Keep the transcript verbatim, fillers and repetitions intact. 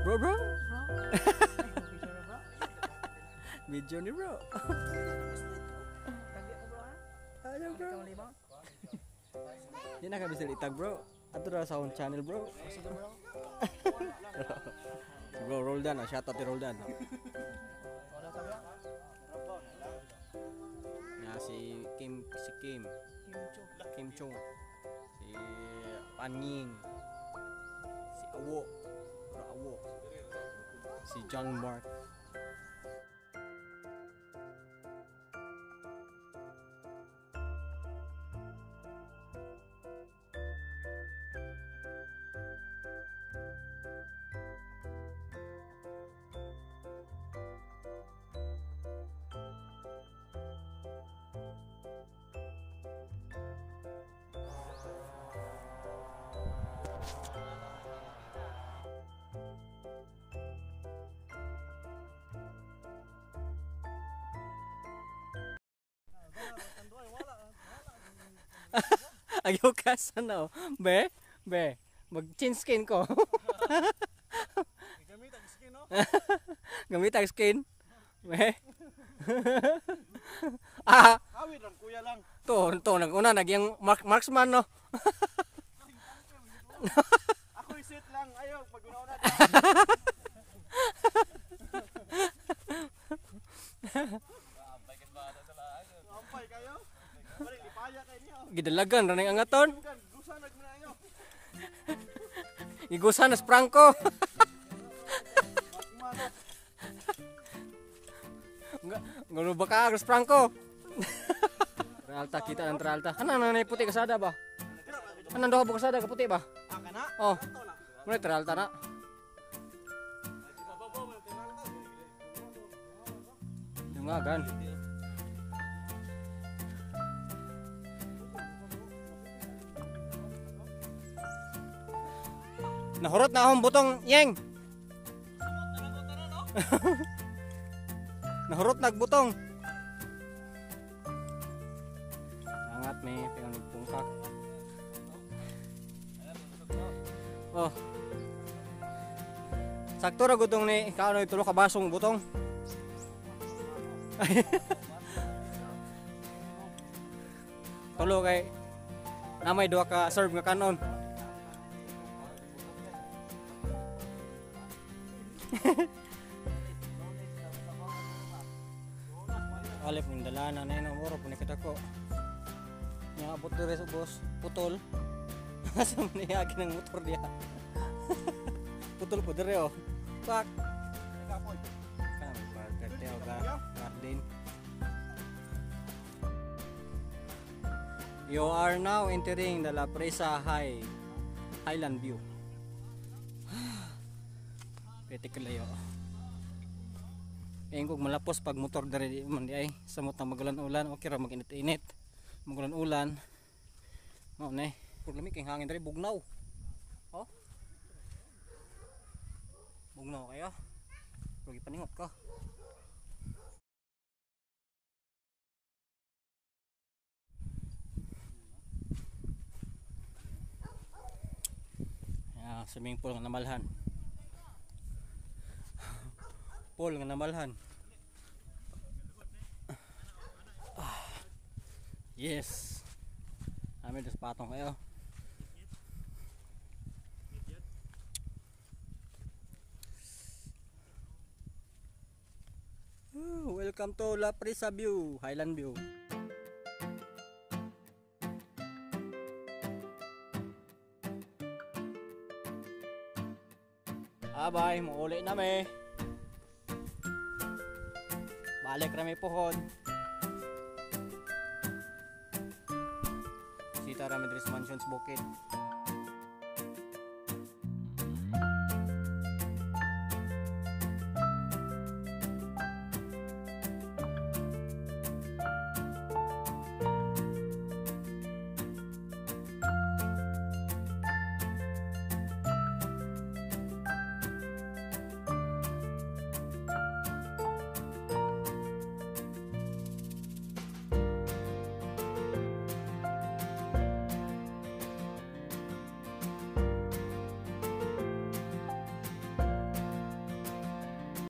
Bro, bro. Bro. Video ni bro. Kagak ko bro ha. Ayo bro. Ikaw lima. Di na ka bisa litag bro. Ato ra sa akong channel bro. Sige bro. Bro Roldan, ah. Shout out to Roldan. Wala ka bro. Ya si Kim, si Kim, Kim Cho. Kim Chung, si Panying, si Awo, Bro Awo, si John Mark. Ayaw ka sana oh. Be, be, mag-chin skin ko. Gamit ang skin, no? Gamit ang skin. Be. Ah, Awit lang, kuya lang. to, to, nag-una, nagyang mark, marksman, no? Ako isit lang, ayaw, pag-una-una. Ampay kayo? Balik, lipaya kayo niyo. Gidalagan, ranay angaton. Kan, gusa nagmuna kayo. Igusan na sprangko. Kumano. Ngano ba ka, agras sprangko? Tralta, kita ng tralta. Ano, ano, na puti kasada ba? Ano, doha ba kasada, kaputi ba? Aka na? Oh, muna tralta na. Yung nga, gan. Nahurot na akong butong, Yeng. Nahurot nagbutong. Angat may pingang pungkak. Oh. Sakto ra gutong ni kaano itulo ka basong butong. Tulo kay namay duha ka serve nga kanon. Alip ng dalanan na yun ang oro, punik kita ko. Nakabot dire sa boss, putol. Asa mo niyagin ng motor diya. Putol po dire oh. Pak. Kana may parker tayo ka, garden. You are now entering the La Presa High Highland View. Critical layo. Kaya kung malapos pag motor dari man di ay samot na magulan-ulan, okay ra mag-init-init. Magulan-ulan. Mao ne, problemi kay hangin dari bugnaw. Oh. Bugnaw kayo. Rugi paningot ka. Ya, swimming pool nga namalhan. Pool nga namalhan. Ah, yes. Amin dos patong kayo. Ooh, welcome to La Presa View, Highland View. Abay, mauli na me. Balik rami pohon. Sita rami Dres Mansions Bukid.